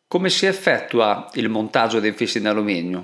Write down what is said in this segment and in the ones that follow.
Come si effettua il montaggio dei infissi in alluminio?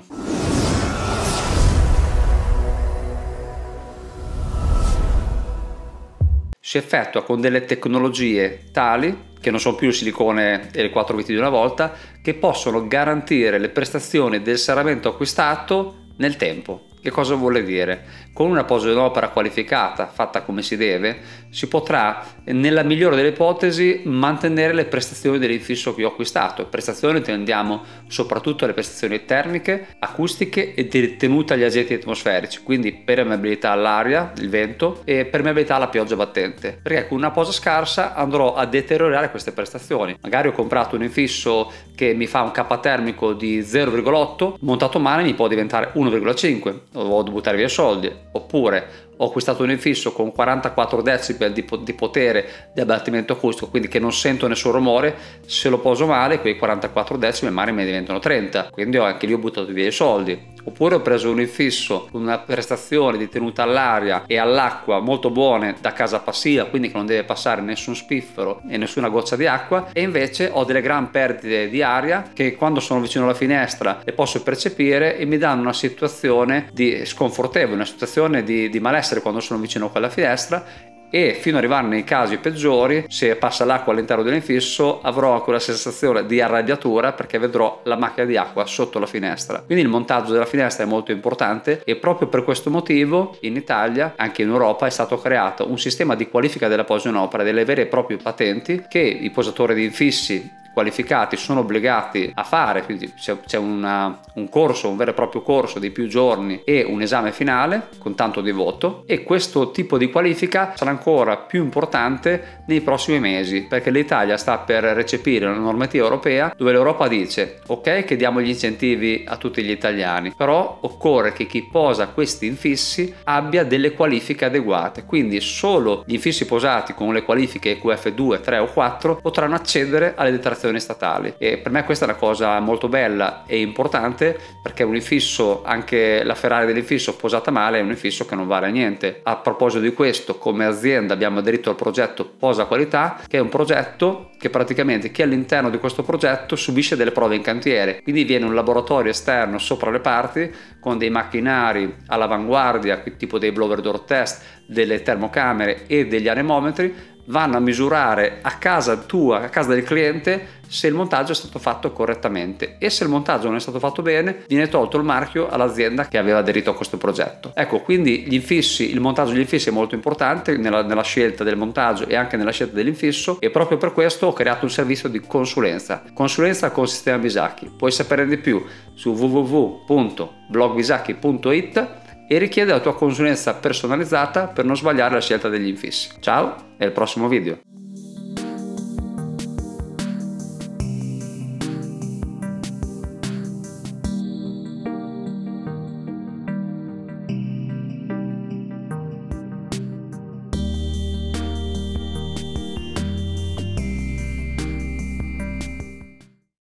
Si effettua con delle tecnologie tali, che non sono più il silicone e le 4 viti di una volta, che possono garantire le prestazioni del serramento acquistato nel tempo. Che cosa vuole dire? Con una posa in opera qualificata, fatta come si deve, si potrà, nella migliore delle ipotesi, mantenere le prestazioni dell'infisso che ho acquistato. Prestazioni intendiamo soprattutto le prestazioni termiche, acustiche e di tenuta agli agenti atmosferici, quindi permeabilità all'aria, il vento, e permeabilità alla pioggia battente. Perché con una posa scarsa andrò a deteriorare queste prestazioni. Magari ho comprato un infisso che mi fa un K termico di 0,8, montato male mi può diventare 1,5, ho dovuto buttare via soldi. Oppure ho acquistato un infisso con 44 decibel di potere di abbattimento acustico, quindi che non sento nessun rumore. Se lo poso male, quei 44 decibel magari mi diventano 30, quindi anche lì ho buttato via i soldi. Oppure ho preso un infisso con una prestazione di tenuta all'aria e all'acqua molto buone da casa passiva, quindi che non deve passare nessun spiffero e nessuna goccia di acqua, e invece ho delle gran perdite di aria che quando sono vicino alla finestra le posso percepire e mi danno una situazione di sconfortevole, una situazione di malessere quando sono vicino a quella finestra. E fino ad arrivare nei casi peggiori, se passa l'acqua all'interno dell'infisso, avrò anche una sensazione di arrabbiatura perché vedrò la macchia di acqua sotto la finestra. Quindi il montaggio della finestra è molto importante, e proprio per questo motivo in Italia, anche in Europa, è stato creato un sistema di qualifica della posa in opera, delle vere e proprie patenti che i posatori di infissi qualificati sono obbligati a fare. Quindi c'è un corso, un vero e proprio corso di più giorni e un esame finale con tanto di voto, e questo tipo di qualifica sarà ancora più importante nei prossimi mesi, perché l'Italia sta per recepire una normativa europea dove l'Europa dice: ok, che diamo gli incentivi a tutti gli italiani, però occorre che chi posa questi infissi abbia delle qualifiche adeguate, quindi solo gli infissi posati con le qualifiche EQF2, 3 o 4 potranno accedere alle detrazioni statali. E per me questa è una cosa molto bella e importante, perché un infisso, anche la Ferrari dell'infisso posata male, è un infisso che non vale niente. A proposito di questo, come azienda abbiamo aderito al progetto Posa Qualità, che è un progetto che praticamente chi è all'interno di questo progetto subisce delle prove in cantiere, quindi viene un laboratorio esterno sopra le parti con dei macchinari all'avanguardia, tipo dei blower door test, delle termocamere e degli anemometri. Vanno a misurare a casa tua, a casa del cliente, se il montaggio è stato fatto correttamente, e se il montaggio non è stato fatto bene viene tolto il marchio all'azienda che aveva aderito a questo progetto. Ecco, quindi gli infissi, il montaggio degli infissi è molto importante nella scelta del montaggio e anche nella scelta dell'infisso, e proprio per questo ho creato un servizio di consulenza con Sistema Bisacchi. Puoi sapere di più su www.blogbisacchi.it e richiede la tua consulenza personalizzata per non sbagliare la scelta degli infissi. Ciao e al prossimo video!